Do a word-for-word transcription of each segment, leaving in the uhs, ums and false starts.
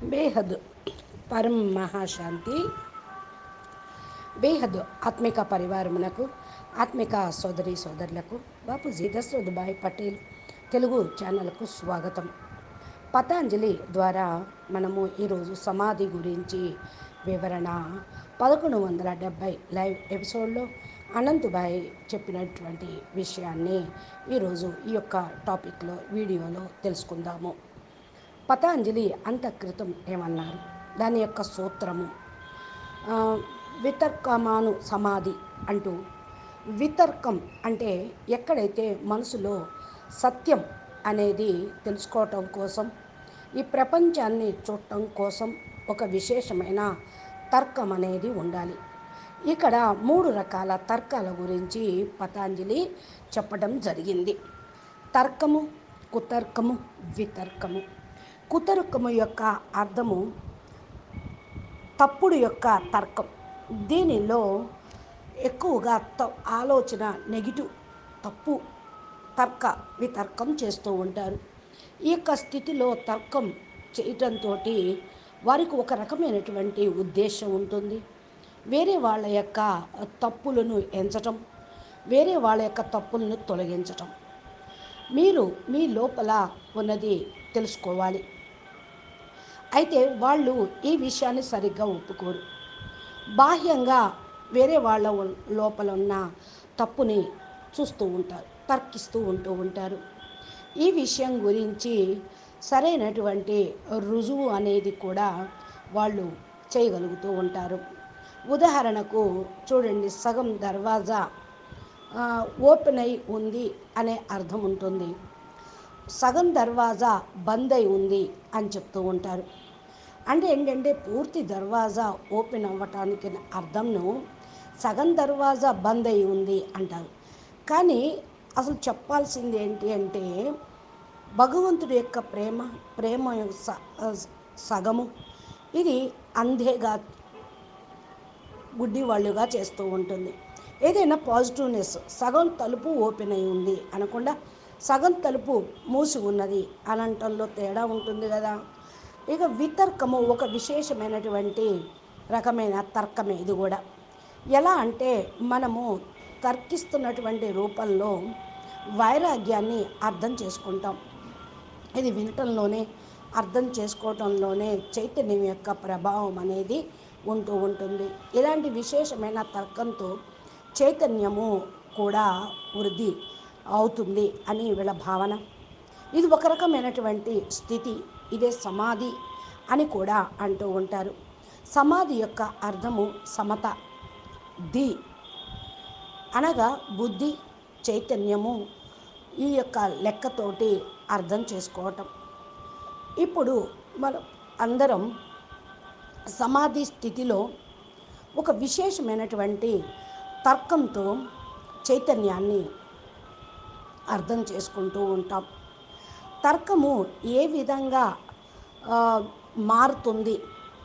బేహద్ పరం మహాశాంతి. బేహద్ ఆత్మిక పరివారమునకు, ఆత్మిక సోదరి సోదరులకు బాపూజీ దశరథ్ భాయ్ పటేల్ తెలుగు ఛానల్కు స్వాగతం. పతాంజలి ద్వారా మనము ఈరోజు సమాధి గురించి వివరణ పదకొండు వందల డెబ్భై లైవ్ ఎపిసోడ్లో అనంతభాయ్ చెప్పినటువంటి విషయాన్ని ఈరోజు ఈ యొక్క టాపిక్లో వీడియోలో తెలుసుకుందాము. పతాంజలి అంతఃకృతం ఏమన్నారు, దాని యొక్క సూత్రము వితర్కమాను సమాధి అంటూ, వితర్కం అంటే ఎక్కడైతే మనసులో సత్యం అనేది తెలుసుకోవటం కోసం, ఈ ప్రపంచాన్ని చూడటం కోసం ఒక విశేషమైన తర్కం అనేది ఉండాలి. ఇక్కడ మూడు రకాల తర్కాల గురించి పతాంజలి చెప్పడం జరిగింది. తర్కము, కుతర్కము, వితర్కము. కుతర్కము యొక్క అర్థము తప్పుడు యొక్క తర్కం. దీనిలో ఎక్కువగా త ఆలోచన నెగిటివ్ తప్పు తర్క వితర్కం చేస్తూ ఉంటారు. ఈ యొక్క స్థితిలో తర్కం చేయటంతో వారికి ఒక రకమైనటువంటి ఉద్దేశం ఉంటుంది. వేరే వాళ్ళ యొక్క తప్పులను ఎంచటం, వేరే వాళ్ళ యొక్క తప్పులను తొలగించటం. మీరు మీ లోపల ఉన్నది తెలుసుకోవాలి. అయితే వాళ్ళు ఈ విషయాన్ని సరిగ్గా ఒప్పుకోరు. బాహ్యంగా వేరే వాళ్ళ లోపల ఉన్న తప్పుని చూస్తూ ఉంటారు, తర్కిస్తూ ఉంటూ ఉంటారు. ఈ విషయం గురించి సరైనటువంటి రుజువు అనేది కూడా వాళ్ళు చేయగలుగుతూ ఉంటారు. ఉదాహరణకు చూడండి, సగం దర్వాజా ఓపెన్ అయి ఉంది అనే అర్థం ఉంటుంది, సగం దర్వాజా బంద్ అయి ఉంది అని చెప్తూ ఉంటారు. అంటే ఏంటంటే పూర్తి దర్వాజా ఓపెన్ అవ్వటానికి అర్థంను సగం దర్వాజా బంద్ అయి ఉంది అంటారు. కానీ అసలు చెప్పాల్సింది ఏంటి అంటే, భగవంతుడి యొక్క ప్రేమ ప్రేమ సగము ఇది అంధేగా గుడ్డివాళ్ళుగా చేస్తూ ఉంటుంది. ఏదైనా పాజిటివ్నెస్ సగం తలుపు ఓపెన్ అయి ఉంది అనకుండా సగం తలుపు మూసి ఉన్నది అనంటంలో తేడా ఉంటుంది కదా. ఇక వితర్కము ఒక విశేషమైనటువంటి రకమైన తర్కమే. ఇది కూడా ఎలా అంటే, మనము తర్కిస్తున్నటువంటి రూపంలో వైరాగ్యాన్ని అర్థం చేసుకుంటాం. ఇది వినటంలోనే, అర్థం చేసుకోవటంలోనే చైతన్యం యొక్క ప్రభావం అనేది ఉంటూ ఉంటుంది. ఇలాంటి విశేషమైన తర్కంతో చైతన్యము కూడా వృద్ధి అవుతుంది అని వీళ్ళ భావన. ఇది ఒక రకమైనటువంటి స్థితి. ఇదే సమాధి అని కూడా అంటూ ఉంటారు. సమాధి యొక్క అర్థము సమత. ది అనగా బుద్ధి, చైతన్యము ఈ యొక్క లెక్కతోటి అర్థం చేసుకోవటం. ఇప్పుడు మనం అందరం సమాధి స్థితిలో ఒక విశేషమైనటువంటి తర్కంతో చైతన్యాన్ని అర్థం చేసుకుంటూ ఉంటాం. తర్కము ఏ విధంగా మారుతుంది,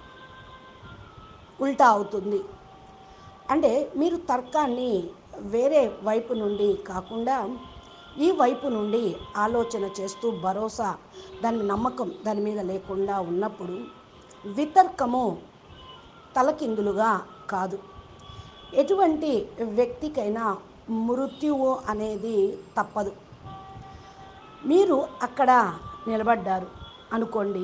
ఉల్టా అవుతుంది అంటే, మీరు తర్కాన్ని వేరే వైపు నుండి కాకుండా ఈ వైపు నుండి ఆలోచన చేస్తూ భరోసా, దాని నమ్మకం దాని మీద లేకుండా ఉన్నప్పుడు వితర్కము తలకిందులుగా కాదు. ఎటువంటి వ్యక్తికైనా మృత్యువు అనేది తప్పదు. మీరు అక్కడ నిలబడ్డారు అనుకోండి,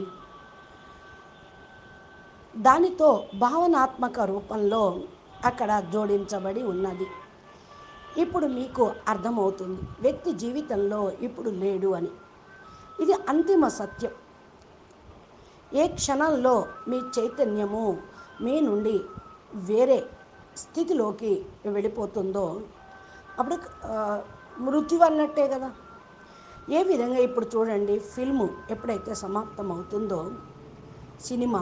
దానితో భావనాత్మక రూపంలో అక్కడ జోడించబడి ఉన్నది. ఇప్పుడు మీకు అర్థమవుతుంది వ్యక్తి జీవితంలో ఇప్పుడు లేడు అని. ఇది అంతిమ సత్యం. ఏ క్షణంలో మీ చైతన్యము మీ నుండి వేరే స్థితిలోకి వెళ్ళిపోతుందో అప్పుడు మృత్యు అన్నట్టే కదా. ఏ విధంగా ఇప్పుడు చూడండి, ఫిల్ము ఎప్పుడైతే సమాప్తం అవుతుందో, సినిమా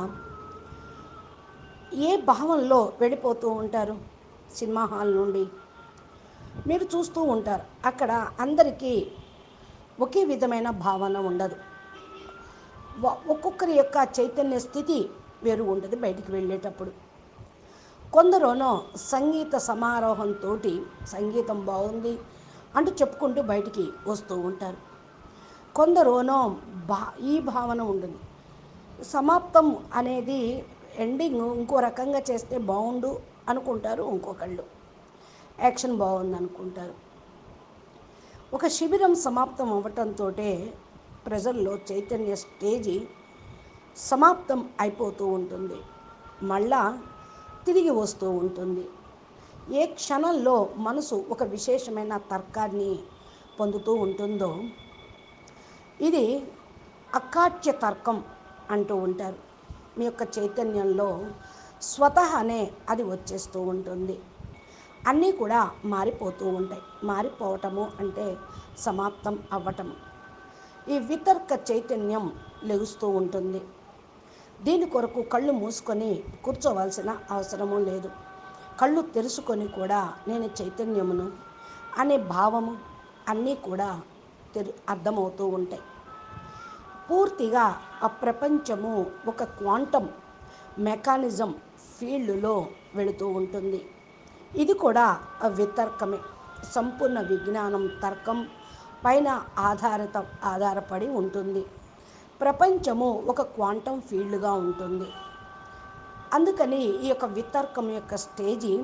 ఏ భావంలో వెళ్ళిపోతూ ఉంటారు. సినిమా హాల్ నుండి మీరు చూస్తూ ఉంటారు, అక్కడ అందరికీ ఒకే విధమైన భావన ఉండదు. ఒక్కొక్కరి యొక్క చైతన్య స్థితి వేరు ఉంటుంది. బయటికి వెళ్ళేటప్పుడు కొందరునో సంగీత సమారోహంతో సంగీతం బాగుంది అంటూ చెప్పుకుంటూ బయటికి వస్తూ ఉంటారు. కొందరునో భా ఈ భావన ఉంటుంది, సమాప్తం అనేది ఎండింగ్ ఇంకో రకంగా చేస్తే బాగుండు అనుకుంటారు, ఇంకొకళ్ళు యాక్షన్ బాగుంది అనుకుంటారు. ఒక శిబిరం సమాప్తం అవ్వటంతో ప్రజల్లో చైతన్య స్టేజీ సమాప్తం అయిపోతూ ఉంటుంది, మళ్ళా తిరిగి వస్తూ ఉంటుంది. ఏ క్షణంలో మనసు ఒక విశేషమైన తర్కాన్ని పొందుతూ ఉంటుందో ఇది అకాట్య తర్కం అంటూ ఉంటారు. మీ యొక్క చైతన్యంలో స్వతహానే అది వచ్చేస్తూ ఉంటుంది. అన్నీ కూడా మారిపోతూ ఉంటాయి. మారిపోవటము అంటే సమాప్తం అవ్వటము. ఈ వితర్క చైతన్యం లెగుస్తూ ఉంటుంది. దీని కొరకు కళ్ళు మూసుకొని కూర్చోవలసిన అవసరము లేదు. కళ్ళు తెరుచుకొని కూడా నేను చైతన్యమును అనే భావము అన్నీ కూడా తెరు అర్థమవుతూ ఉంటాయి. పూర్తిగా ఆ ప్రపంచము ఒక క్వాంటం మెకానిజం ఫీల్డ్లో వెళుతూ ఉంటుంది. ఇది కూడా వితర్కమే. సంపూర్ణ విజ్ఞానం తర్కం పైన ఆధారిత ఆధారపడి ఉంటుంది. ప్రపంచము ఒక క్వాంటం ఫీల్డ్గా ఉంటుంది. అందుకని ఈ యొక్క వితర్కం యొక్క స్టేజీ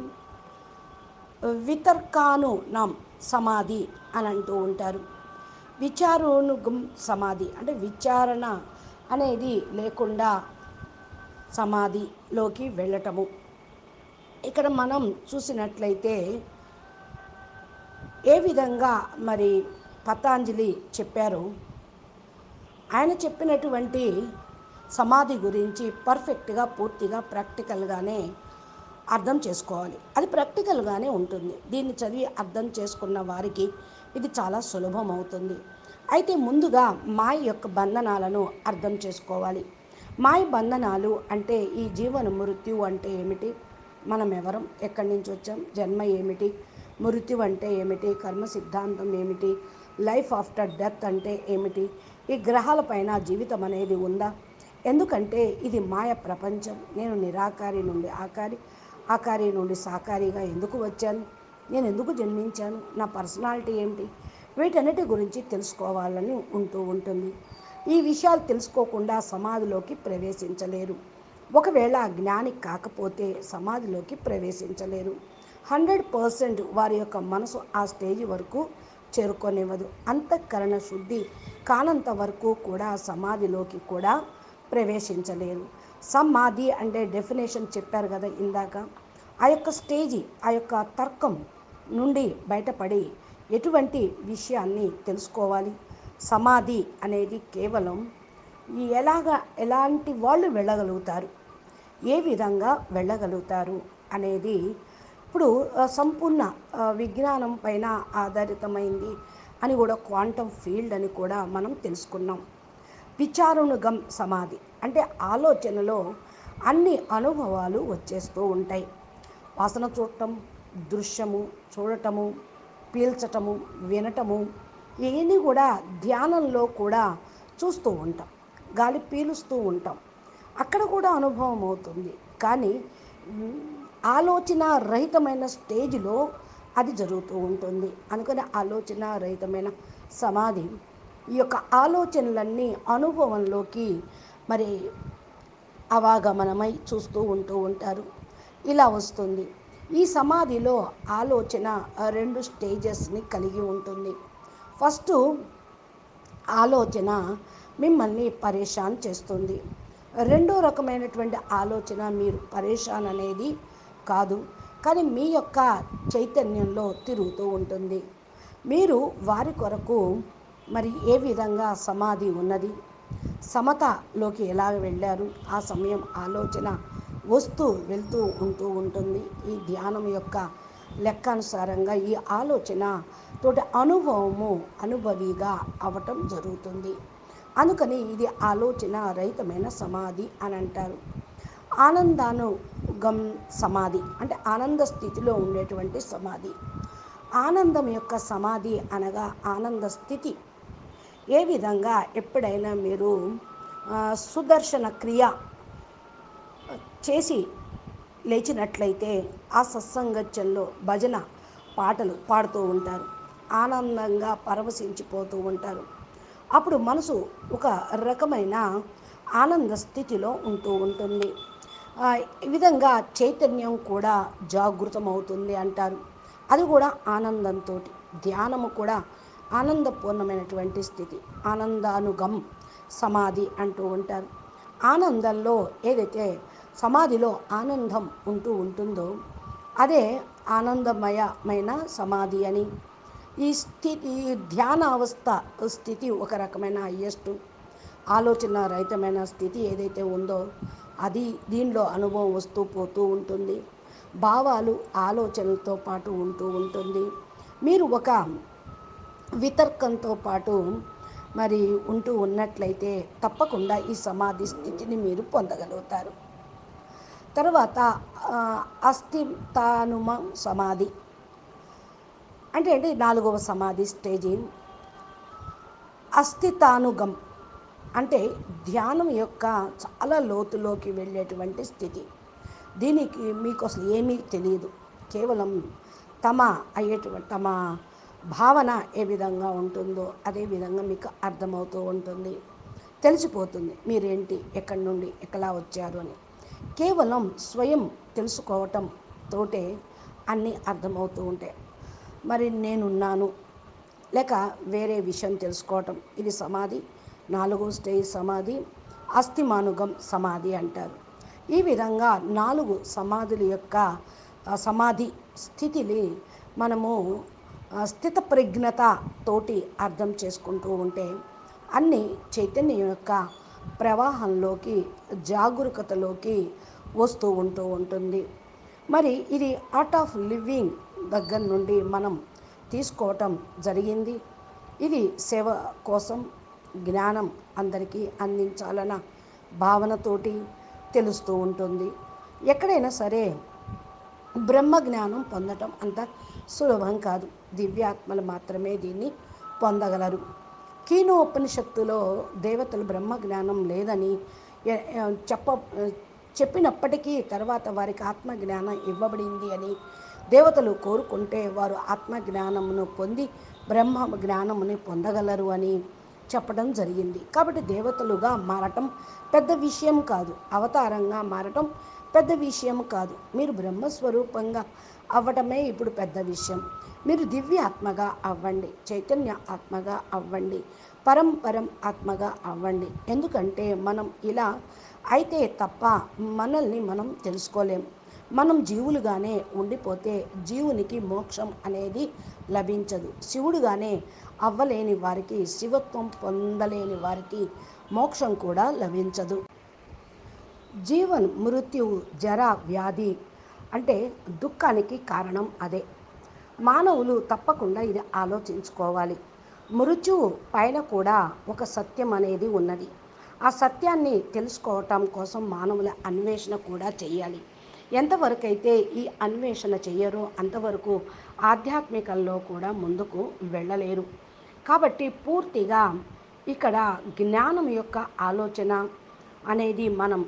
వితర్కానునం సమాధి అని అంటూ ఉంటారు. విచారోనుగం సమాధి అంటే విచారణ అనేది లేకుండా సమాధిలోకి వెళ్ళటము. ఇక్కడ మనం చూసినట్లయితే ఏ విధంగా మరి పతాంజలి చెప్పారో, ఆయన చెప్పినటువంటి సమాధి గురించి పర్ఫెక్ట్గా పూర్తిగా ప్రాక్టికల్గానే అర్థం చేసుకోవాలి. అది ప్రాక్టికల్గానే ఉంటుంది. దీన్ని చదివి అర్థం చేసుకున్న వారికి ఇది చాలా సులభం అవుతుంది. అయితే ముందుగా మాయ యొక్క బంధనాలను అర్థం చేసుకోవాలి. మాయ బంధనాలు అంటే ఈ జీవన మృత్యు అంటే ఏమిటి, మనం ఎవరం, ఎక్కడి నుంచి వచ్చాం, జన్మ ఏమిటి, మృత్యు అంటే ఏమిటి, కర్మ సిద్ధాంతం ఏమిటి, లైఫ్ ఆఫ్టర్ డెత్ అంటే ఏమిటి, ఈ గ్రహాలపైన జీవితం అనేది ఉందా, ఎందుకంటే ఇది మాయ ప్రపంచం, నేను నిరాకారి నుండి ఆకారి, ఆకారి నుండి సాకారిగా ఎందుకు వచ్చాను, నేను ఎందుకు జన్మించాను, నా పర్సనాలిటీ ఏంటి, వీటన్నిటి గురించి తెలుసుకోవాలని ఉంటూ ఉంటుంది. ఈ విషయాలు తెలుసుకోకుండా సమాధిలోకి ప్రవేశించలేరు. ఒకవేళ జ్ఞాని కాకపోతే సమాధిలోకి ప్రవేశించలేరు. హండ్రెడ్ పర్సెంట్ వారి యొక్క మనసు ఆ స్టేజ్ వరకు చేరుకొనివ్వదు. అంతఃకరణ శుద్ధి కానంత వరకు కూడా సమాధిలోకి కూడా ప్రవేశించలేరు. సమాధి అంటే డెఫినేషన్ చెప్పారు కదా ఇందాక, ఆ యొక్క స్టేజీ ఆ యొక్క తర్కం నుండి బయటపడి ఎటువంటి విషయాన్ని తెలుసుకోవాలి. సమాధి అనేది కేవలం ఎలాగా ఎలాంటి వాళ్ళు వెళ్ళగలుగుతారు, ఏ విధంగా వెళ్ళగలుగుతారు అనేది ఇప్పుడు సంపూర్ణ విజ్ఞానం పైన ఆధారితమైంది అని కూడా క్వాంటమ్ ఫీల్డ్ అని కూడా మనం తెలుసుకున్నాం. విచారణుగం సమాధి అంటే ఆలోచనలో అన్ని అనుభవాలు వచ్చేస్తూ ఉంటాయి. వాసన చూడటం, దృశ్యము చూడటము, పీల్చటము, వినటము, ఇవన్నీ కూడా ధ్యానంలో కూడా చూస్తూ ఉంటాం. గాలి పీలుస్తూ ఉంటాం, అక్కడ కూడా అనుభవం అవుతుంది. కానీ ఆలోచన రహితమైన స్టేజ్లో అది జరుగుతూ ఉంటుంది. అందుకని ఆలోచన రహితమైన సమాధి ఈ యొక్క ఆలోచనలన్నీ అనుభవంలోకి మరి అవాగమనమై చూస్తూ ఉంటూ ఉంటారు. ఇలా వస్తుంది. ఈ సమాధిలో ఆలోచన రెండు స్టేజెస్ని కలిగి ఉంటుంది. ఫస్ట్ ఆలోచన మిమ్మల్ని పరేషాన్ చేస్తుంది. రెండో రకమైనటువంటి ఆలోచన మీరు పరేషాన్ అనేది కాదు, కానీ మీ యొక్క చైతన్యంలో తిరుగుతూ ఉంటుంది. మీరు వారి కొరకు మరి ఏ విధంగా సమాధి ఉన్నది, సమతలోకి ఎలా వెళ్ళారు, ఆ సమయం ఆలోచన వస్తూ వెళ్తూ ఉంటూ ఉంటుంది. ఈ ధ్యానం యొక్క లెక్కానుసారంగా ఈ ఆలోచన తోటి అనుభవము అనుభవిగా అవటం జరుగుతుంది. అందుకని ఇది ఆలోచన రహితమైన సమాధి అని అంటారు. ఆనందానుగం సమాధి అంటే ఆనంద స్థితిలో ఉండేటువంటి సమాధి. ఆనందం యొక్క సమాధి అనగా ఆనంద స్థితి. ఏ విధంగా ఎప్పుడైనా మీరు సుదర్శన క్రియ చేసి లేచినట్లయితే ఆ సత్సంగత్యంలో భజన పాటలు పాడుతూ ఉంటారు, ఆనందంగా పరవశించిపోతూ ఉంటారు. అప్పుడు మనసు ఒక రకమైన ఆనంద స్థితిలో ఉంటూ ఉంటుంది. ఆ, ఈ విధంగా చైతన్యం కూడా జాగృతమవుతుంది అంటారు. అది కూడా ఆనందంతో. ధ్యానము కూడా ఆనందపూర్ణమైనటువంటి స్థితి. ఆనందానుగం సమాధి అంటూ ఉంటారు. ఆనందంలో ఏదైతే సమాధిలో ఆనందం ఉంటూ ఉంటుందో అదే ఆనందమయమైన సమాధి అని. ఈ స్థితి ధ్యాన అవస్థ స్థితి ఒక రకమైన హయ్యెస్ట్ ఆలోచన రహితమైన స్థితి ఏదైతే ఉందో అది దీనిలో అనుభవం వస్తూ పోతూ ఉంటుంది. భావాలు ఆలోచనలతో పాటు ఉంటూ ఉంటుంది. మీరు ఒక వితర్కంతో పాటు మరి ఉంటూ ఉన్నట్లయితే తప్పకుండా ఈ సమాధి స్థితిని మీరు పొందగలుగుతారు. తర్వాత అస్థితానుమ సమాధి అంటే ఏంటి? నాలుగవ సమాధి స్టేజీ అస్థితానుగం అంటే ధ్యానం యొక్క చాలా లోతులోకి వెళ్ళేటువంటి స్థితి. దీనికి మీకు అసలు ఏమీ తెలియదు. కేవలం తమ అయ్యేటువంటి తమ భావన ఏ విధంగా ఉంటుందో అదే విధంగా మీకు అర్థమవుతూ ఉంటుంది. తెలిసిపోతుంది మీరేంటి, ఎక్కడి నుండి ఎక్కలా వచ్చారు అని. కేవలం స్వయం తెలుసుకోవటం తోటే అన్నీ అర్థమవుతూ ఉంటాయి. మరి నేనున్నాను లేక వేరే విషయం తెలుసుకోవటం, ఇది సమాధి. నాలుగో స్టేజ్ సమాధి అస్థిమానుగం సమాధి అంటారు. ఈ విధంగా నాలుగు సమాధుల యొక్క సమాధి స్థితిని మనము స్థిత ప్రజ్ఞత తోటి అర్థం చేసుకుంటూ ఉంటే అన్ని చైతన్యం యొక్క ప్రవాహంలోకి జాగరూకతలోకి వస్తూ ఉంటూ ఉంటుంది. మరి ఇది ఆర్ట్ ఆఫ్ లివింగ్ దగ్గర నుండి మనం తీసుకోవటం జరిగింది. ఇది సేవ కోసం జ్ఞానం అందరికీ అందించాలన్న భావనతోటి తెలుస్తూ ఉంటుంది. ఎక్కడైనా సరే బ్రహ్మ జ్ఞానం పొందటం అంత సులభం కాదు. దివ్యాత్మలు మాత్రమే దీన్ని పొందగలరు. కీనోపనిషత్తులో దేవతలు బ్రహ్మ జ్ఞానం లేదని చెప్ప చెప్పినప్పటికీ తర్వాత వారికి ఆత్మజ్ఞానం ఇవ్వబడింది అని దేవతలు కోరుకుంటే వారు ఆత్మజ్ఞానమును పొంది బ్రహ్మ జ్ఞానముని పొందగలరు అని చెప్పడం జరిగింది. కాబట్టి దేవతలుగా మారటం పెద్ద విషయం కాదు. అవతారంగా మారటం పెద్ద విషయం కాదు. మీరు బ్రహ్మస్వరూపంగా అవ్వటమే ఇప్పుడు పెద్ద విషయం. మీరు దివ్య ఆత్మగా అవ్వండి, చైతన్య ఆత్మగా అవ్వండి, పరంపరం ఆత్మగా అవ్వండి. ఎందుకంటే మనం ఇలా అయితే తప్ప మనల్ని మనం తెలుసుకోలేం. మనం జీవులుగానే ఉండిపోతే జీవునికి మోక్షం అనేది లభించదు. శివుడుగానే అవ్వలేని వారికి, శివత్వం పొందలేని వారికి మోక్షం కూడా లభించదు. జీవన్ మృత్యు జర వ్యాధి అంటే దుఃఖానికి కారణం అదే. మానవులు తప్పకుండా ఇది ఆలోచించుకోవాలి. మృత్యువు పైన కూడా ఒక సత్యం అనేది ఉన్నది. ఆ సత్యాన్ని తెలుసుకోవటం కోసం మానవుల అన్వేషణ కూడా చేయాలి. ఎంతవరకైతే ఈ అన్వేషణ చెయ్యరో అంతవరకు ఆధ్యాత్మికంలో కూడా ముందుకు వెళ్ళలేరు. కాబట్టి పూర్తిగా ఇక్కడ జ్ఞానం యొక్క ఆలోచన అనేది మనం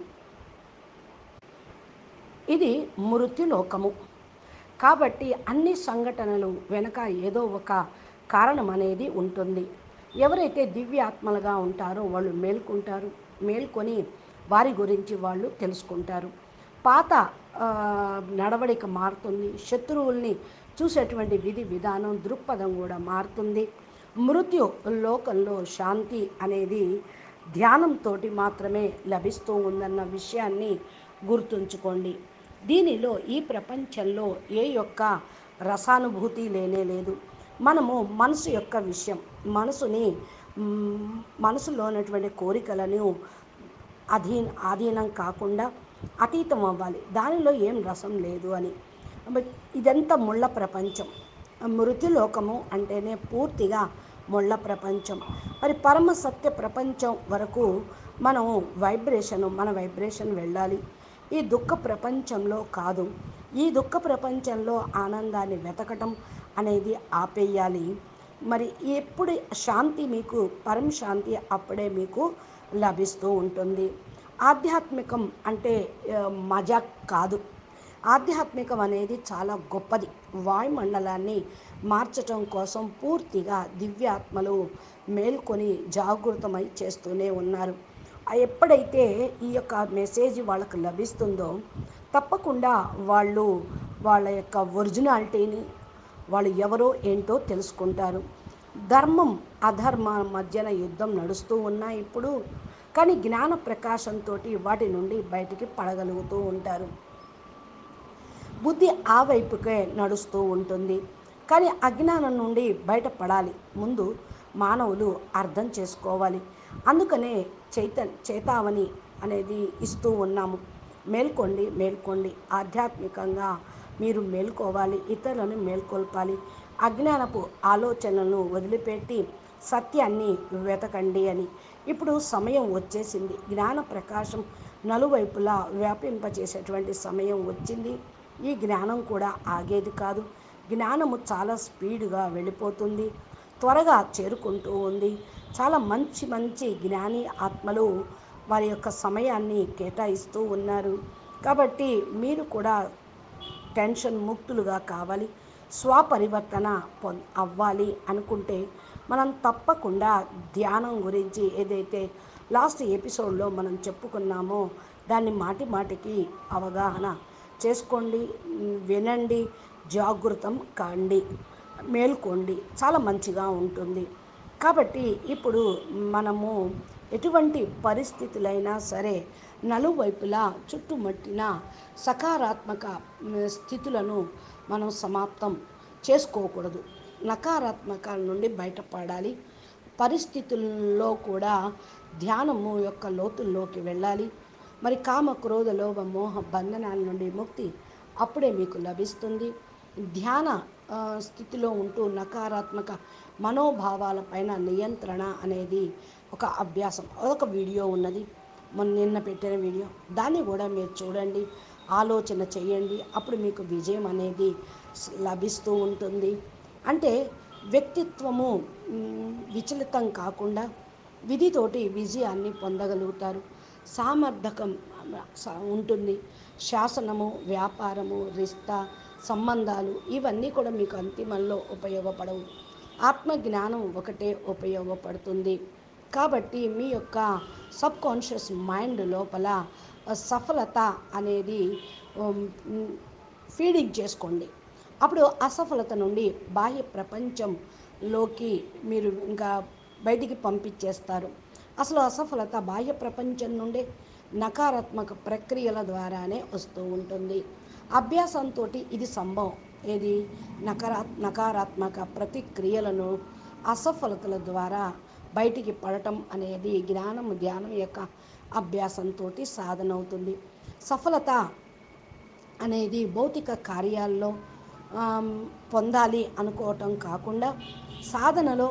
ఇది మృత్యులోకము. కాబట్టి అన్ని సంఘటనలు వెనక ఏదో ఒక కారణం అనేది ఉంటుంది. ఎవరైతే దివ్యాత్మలుగా ఉంటారో వాళ్ళు మేల్కొంటారు. మేల్కొని వారి గురించి వాళ్ళు తెలుసుకుంటారు. పాత నడవడిక మారుతుంది. శత్రువుల్ని చూసేటువంటి విధి విధానం దృక్పథం కూడా మారుతుంది. మృత్యు లోకంలో శాంతి అనేది ధ్యానంతో మాత్రమే లభిస్తూ ఉందన్న విషయాన్ని గుర్తుంచుకోండి. దీనిలో ఈ ప్రపంచంలో ఏ యొక్క రసానుభూతి లేనే లేదు. మనము మనసు యొక్క విషయం, మనసుని మనసులో ఉన్నటువంటి కోరికలను అధీన ఆధీనం కాకుండా అతీతం అవ్వాలి. దానిలో ఏం రసం లేదు అని. ఇదంతా ముళ్ళ ప్రపంచం. మృత్యులోకము అంటేనే పూర్తిగా ముళ్ళ ప్రపంచం. మరి పరమ సత్య ప్రపంచం వరకు మనం వైబ్రేషన్ మన వైబ్రేషన్ వెళ్ళాలి. ఈ దుఃఖ ప్రపంచంలో కాదు. ఈ దుఃఖ ప్రపంచంలో ఆనందాన్ని వెతకటం అనేది ఆపేయాలి. మరి ఎప్పుడు శాంతి మీకు పరం శాంతి అప్పుడే మీకు లభిస్తూ ఉంటుంది. ఆధ్యాత్మికం అంటే మజాక్ కాదు. ఆధ్యాత్మికం అనేది చాలా గొప్పది. వాయుమండలాన్ని మార్చటం కోసం పూర్తిగా దివ్యాత్మలు మేల్కొని జాగృతమై చేస్తూనే ఉన్నారు. ఎప్పుడైతే ఈ యొక్క మెసేజ్ వాళ్ళకు లభిస్తుందో తప్పకుండా వాళ్ళు వాళ్ళ యొక్క ఒరిజినాలిటీని, వాళ్ళు ఎవరో ఏంటో తెలుసుకుంటారు. ధర్మం అధర్మం మధ్యన యుద్ధం నడుస్తూ ఉన్నా ఇప్పుడు, కానీ జ్ఞాన ప్రకాశంతో వాటి నుండి బయటికి పడగలుగుతూ ఉంటారు. బుద్ధి ఆ వైపుకే నడుస్తూ ఉంటుంది. కానీ అజ్ఞానం నుండి బయటపడాలి. ముందు మానవులు అర్థం చేసుకోవాలి. అందుకనే చైత చేతావని అనేది ఇస్తూ ఉన్నాము. మేల్కోండి, మేల్కోండి. ఆధ్యాత్మికంగా మీరు మేల్కోవాలి, ఇతరులను మేల్కొల్పాలి. అజ్ఞానపు ఆలోచనలను వదిలిపెట్టి సత్యాన్ని వెతకండి అని. ఇప్పుడు సమయం వచ్చేసింది. జ్ఞాన ప్రకాశం నలువైపులా వ్యాపింపచేసేటువంటి సమయం వచ్చింది. ఈ జ్ఞానం కూడా ఆగేది కాదు. జ్ఞానము చాలా స్పీడ్గా వెళ్ళిపోతుంది, త్వరగా చేరుకుంటూ ఉంది. చాలా మంచి మంచి జ్ఞాని ఆత్మలు వారి యొక్క సమయాన్ని కేటాయిస్తూ ఉన్నారు. కాబట్టి మీరు కూడా టెన్షన్ ముక్తులుగా కావాలి, స్వపరివర్తన పొ అవ్వాలి అనుకుంటే మనం తప్పకుండా ధ్యానం గురించి ఏదైతే లాస్ట్ ఎపిసోడ్లో మనం చెప్పుకున్నామో దాన్ని మాటి మాటికి అవగాహన చేసుకోండి, వినండి, జాగృతం కాండి, మేల్కోండి. చాలా మంచిగా ఉంటుంది. కాబట్టి ఇప్పుడు మనము ఎటువంటి పరిస్థితులైనా సరే నలువైపులా చుట్టుముట్టిన సకారాత్మక స్థితులను మనం సమాప్తం చేసుకోకూడదు. నకారాత్మకాల నుండి బయటపడాలి. పరిస్థితుల్లో కూడా ధ్యానము యొక్క లోతుల్లోకి వెళ్ళాలి. మరి కామ క్రోధ లోభ మోహ బంధనాల నుండి ముక్తి అప్పుడే మీకు లభిస్తుంది. ధ్యాన స్థితిలో ఉంటూ నకారాత్మక మనోభావాలపైన నియంత్రణ అనేది ఒక అభ్యాసం. అదొక వీడియో ఉన్నది, మొన్న నిన్న పెట్టిన వీడియో, దాన్ని కూడా మీరు చూడండి, ఆలోచన చేయండి. అప్పుడు మీకు విజయం అనేది లభిస్తూ ఉంటుంది. అంటే వ్యక్తిత్వము విచలితం కాకుండా విధితోటి విజయాన్ని పొందగలుగుతారు. సామర్థకం ఉంటుంది. శాసనము, వ్యాపారము, రిస్తా, సంబంధాలు ఇవన్నీ కూడా మీకు అంతిమంలో ఉపయోగపడవు. ఆత్మజ్ఞానం ఒకటే ఉపయోగపడుతుంది. కాబట్టి మీ యొక్క సబ్ కాన్షియస్ మైండ్ లోపల సఫలత అనేది ఫీడింగ్ చేసుకోండి. అప్పుడు అసఫలత నుండి బాహ్య ప్రపంచంలోకి మీరు ఇంకా బయటికి పంపించేస్తారు. అసలు అసఫలత బాహ్య ప్రపంచం నుండే నకారాత్మక ప్రక్రియల ద్వారానే వస్తూ ఉంటుంది. అభ్యాసంతో ఇది సంభవం. ఏది నకారా నకారాత్మక ప్రతిక్రియలను అసఫలతల ద్వారా బయటికి పడటం అనేది జ్ఞానం ధ్యానం యొక్క అభ్యాసంతో సాధన అవుతుంది. సఫలత అనేది భౌతిక కార్యాల్లో పొందాలి అనుకోవటం కాకుండా సాధనలో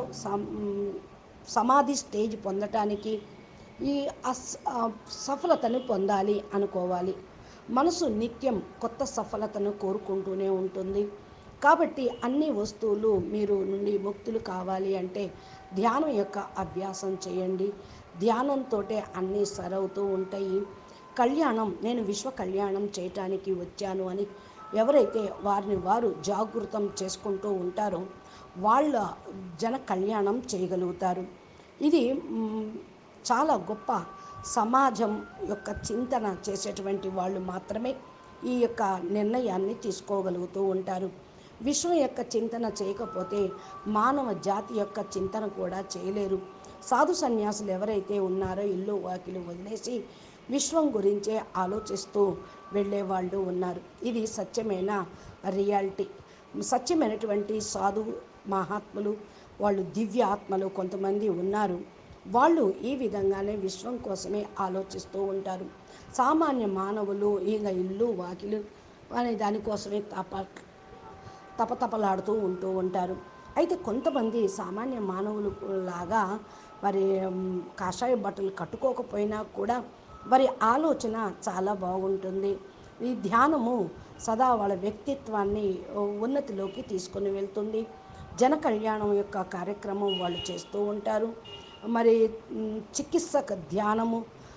సమాధి స్టేజ్ పొందటానికి ఈ అస్ సఫలతను పొందాలి అనుకోవాలి. మనసు నిత్యం కొత్త సఫలతను కోరుకుంటూనే ఉంటుంది. కాబట్టి అన్ని వస్తువులు మీరు నుండి ముక్తులు కావాలి అంటే ధ్యానం యొక్క అభ్యాసం చేయండి. ధ్యానంతో అన్నీ సరవుతూ ఉంటాయి. కళ్యాణం, నేను విశ్వ కళ్యాణం చేయటానికి వచ్చాను అని ఎవరైతే వారిని వారు జాగృతం చేసుకుంటూ ఉంటారో వాళ్ళ జన కళ్యాణం చేయగలుగుతారు. ఇది చాలా గొప్ప సమాజం యొక్క చింతన చేసేటువంటి వాళ్ళు మాత్రమే ఈ యొక్క నిర్ణయాన్ని తీసుకోగలుగుతూ ఉంటారు. విశ్వం యొక్క చింతన చేయకపోతే మానవ జాతి యొక్క చింతన కూడా చేయలేరు. సాధు సన్యాసులు ఎవరైతే ఉన్నారో ఇల్లు వాకిలు వదిలేసి విశ్వం గురించే ఆలోచిస్తూ వెళ్ళే వాళ్ళు ఉన్నారు. ఇది సత్యమైన రియాలిటీ. సత్యమైనటువంటి సాధు మహాత్ములు, వాళ్ళు దివ్య ఆత్మలు కొంతమంది ఉన్నారు. వాళ్ళు ఈ విధంగానే విశ్వం కోసమే ఆలోచిస్తూ ఉంటారు. సామాన్య మానవులు ఇంకా ఇల్లు వాకిలు అనే దానికోసమే తప తపతపలాడుతూ ఉంటూ ఉంటారు. అయితే కొంతమంది సామాన్య మానవులు లాగా మరి కాషాయ బట్టలు కట్టుకోకపోయినా కూడా వారి ఆలోచన చాలా బాగుంటుంది. ఈ ధ్యానము సదా వాళ్ళ వ్యక్తిత్వాన్ని ఉన్నతిలోకి తీసుకొని వెళ్తుంది. జన కళ్యాణం యొక్క కార్యక్రమం వాళ్ళు చేస్తూ ఉంటారు. మరి చికిత్సక ధ్యానము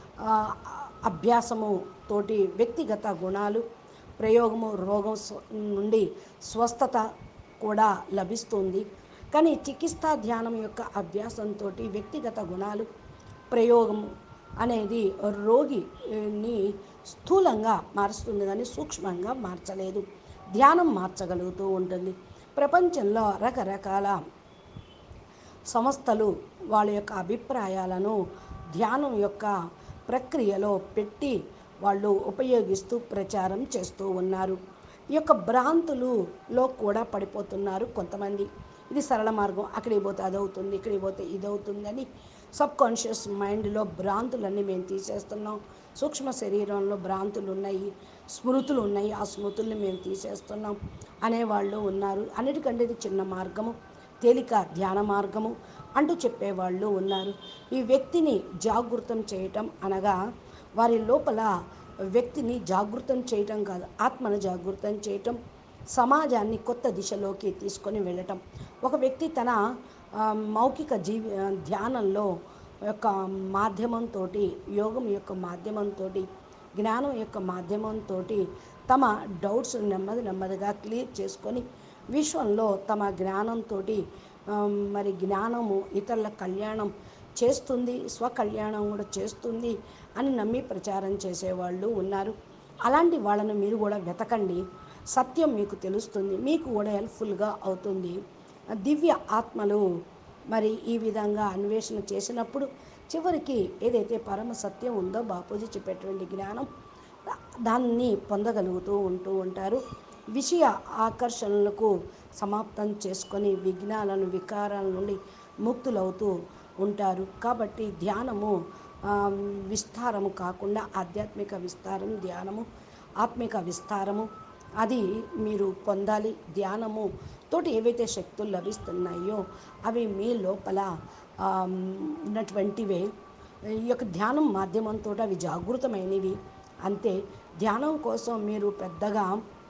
అభ్యాసము తోటి వ్యక్తిగత గుణాలు ప్రయోగము రోగం నుండి స్వస్థత కూడా లభిస్తుంది. కానీ చికిత్సా ధ్యానం యొక్క అభ్యాసంతో వ్యక్తిగత గుణాలు ప్రయోగము అనేది రోగిని స్థూలంగా మారుస్తుంది కానీ సూక్ష్మంగా మార్చలేదు. ధ్యానం మార్చగలుగుతూ ఉంటుంది. ప్రపంచంలో రకరకాల సంస్థలు వాళ్ళ యొక్క అభిప్రాయాలను ధ్యానం యొక్క ప్రక్రియలో పెట్టి వాళ్ళు ఉపయోగిస్తూ ప్రచారం చేస్తూ ఉన్నారు. ఈ యొక్క భ్రాంతులలో కూడా పడిపోతున్నారు కొంతమంది. ఇది సరళ మార్గం, అక్కడికి పోతే అదవుతుంది, ఇక్కడికి పోతే ఇదవుతుందని సబ్ కాన్షియస్ మైండ్లో భ్రాంతులన్నీ మేము తీసేస్తున్నాం. సూక్ష్మ శరీరంలో భ్రాంతులు ఉన్నాయి, స్మృతులు ఉన్నాయి, ఆ స్మృతుల్ని మేము తీసేస్తున్నాం అనేవాళ్ళు ఉన్నారు. అన్నిటికంటే ఇది చిన్న మార్గము, తేలిక ధ్యాన మార్గము అంటూ చెప్పేవాళ్ళు ఉన్నారు. ఈ వ్యక్తిని జాగృతం చేయటం అనగా వారి లోపల వ్యక్తిని జాగృతం చేయటం కాదు, ఆత్మను జాగృతం చేయటం, సమాజాన్ని కొత్త దిశలోకి తీసుకొని వెళ్ళటం. ఒక వ్యక్తి తన మౌఖిక జీవి ధ్యానంలో యొక్క మాధ్యమంతో, యోగం యొక్క మాధ్యమంతో, జ్ఞానం యొక్క మాధ్యమంతో తమ డౌట్స్ నెమ్మది నెమ్మదిగా క్లియర్ చేసుకొని విశ్వంలో తమ జ్ఞానంతో మరి జ్ఞానము ఇతరుల కళ్యాణం చేస్తుంది, స్వకళ్యాణం కూడా చేస్తుంది అని నమ్మి ప్రచారం చేసేవాళ్ళు ఉన్నారు. అలాంటి వాళ్ళను మీరు కూడా వెతకండి, సత్యం మీకు తెలుస్తుంది, మీకు కూడా హెల్ప్ఫుల్గా అవుతుంది. దివ్య ఆత్మలు మరి ఈ విధంగా అన్వేషణ చేసినప్పుడు చివరికి ఏదైతే పరమ సత్యం ఉందో బాపూజీ చెప్పేటువంటి జ్ఞానం దాన్ని పొందగలుగుతూ ఉంటూ ఉంటారు. విషయ ఆకర్షణలకు సమాప్తం చేసుకొని విఘ్నాలను వికారాల నుండి ముక్తులవుతూ ఉంటారు. కాబట్టి ధ్యానము విస్తారము కాకుండా ఆధ్యాత్మిక విస్తారం, ధ్యానము ఆత్మిక విస్తారము అది మీరు పొందాలి. ధ్యానము తోటి ఏవైతే శక్తులు లభిస్తున్నాయో అవి మీ లోపల ఉన్నటువంటివే. ఈ యొక్క ధ్యానం మాధ్యమంతో అవి జాగృతమైనవి అంతే. ధ్యానం కోసం మీరు పెద్దగా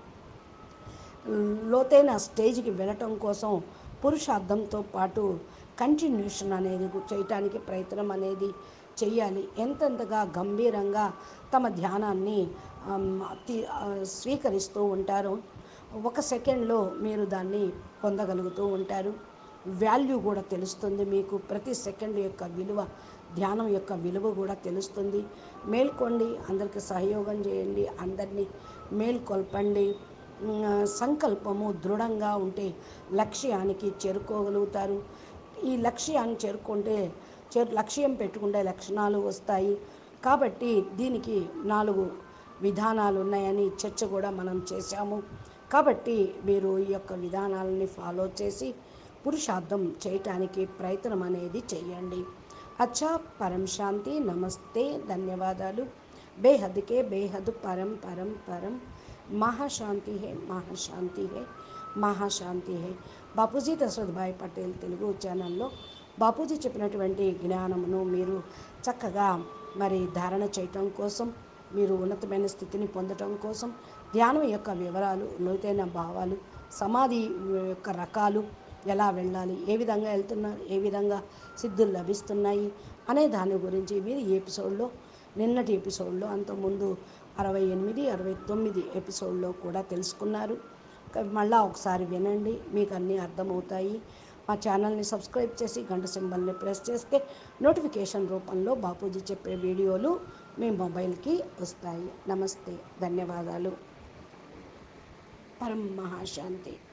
లోతైన స్టేజ్కి వెళ్ళటం కోసం పురుషార్థంతో పాటు కంటిన్యూషన్ అనేది చేయటానికి ప్రయత్నం అనేది చెయ్యాలి. ఎంతెంతగా గంభీరంగా తమ ధ్యానాన్ని స్వీకరిస్తూ ఉంటారో ఒక సెకండ్లో మీరు దాన్ని పొందగలుగుతూ ఉంటారు. వాల్యూ కూడా తెలుస్తుంది మీకు, ప్రతి సెకండ్ యొక్క విలువ, ధ్యానం యొక్క విలువ కూడా తెలుస్తుంది. మేల్కోండి, అందరికీ సహయోగం చేయండి, అందరినీ మేల్కొల్పండి. సంకల్పము దృఢంగా ఉంటే లక్ష్యానికి చేరుకోగలుగుతారు. ఈ లక్ష్యాన్ని చేరుకుంటే లక్ష్యం పెట్టుకుంటే లక్షణాలు వస్తాయి. కాబట్టి దీనికి నాలుగు విధానాలు ఉన్నాయని చర్చ కూడా మనం చేశాము. కాబట్టి మీరు ఈ యొక్క విధానాలని ఫాలో చేసి పురుషార్థం చేయటానికి ప్రయత్నం అనేది చేయండి. అచ్చా, పరం శాంతి, నమస్తే, ధన్యవాదాలు. బేహద్కే బేహద్ పరం పరం పరం మహాశాంతి హే, మహాశాంతి హే, మహాశాంతి హే. బాపూజీ దశరథ్ భాయ్ పటేల్ తెలుగు ఛానల్లో బాపూజీ చెప్పినటువంటి జ్ఞానమును మీరు చక్కగా మరి ధారణ చేయటం కోసం, మీరు ఉన్నతమైన స్థితిని పొందటం కోసం, ధ్యానం యొక్క వివరాలు, లోతైన భావాలు, సమాధి యొక్క రకాలు, ఎలా వెళ్ళాలి, ఏ విధంగా వెళ్తున్నారు, ఏ విధంగా సిద్ధులు లభిస్తున్నాయి అనే దాని గురించి మీరు ఈ ఎపిసోడ్లో, నిన్నటి ఎపిసోడ్లో, అంతకుముందు అరవై ఎనిమిది అరవై తొమ్మిది ఎపిసోడ్లో కూడా తెలుసుకున్నారు. మళ్ళా ఒకసారి వినండి, మీకు అన్నీ అర్థమవుతాయి. మా ఛానల్ని సబ్స్క్రైబ్ చేసి గంట సింబల్ని ప్రెస్ చేస్తే నోటిఫికేషన్ రూపంలో బాపూజీ చెప్పే వీడియోలు మీ మొబైల్కి వస్తాయి. నమస్తే, ధన్యవాదాలు. పరం మహాశాంతి.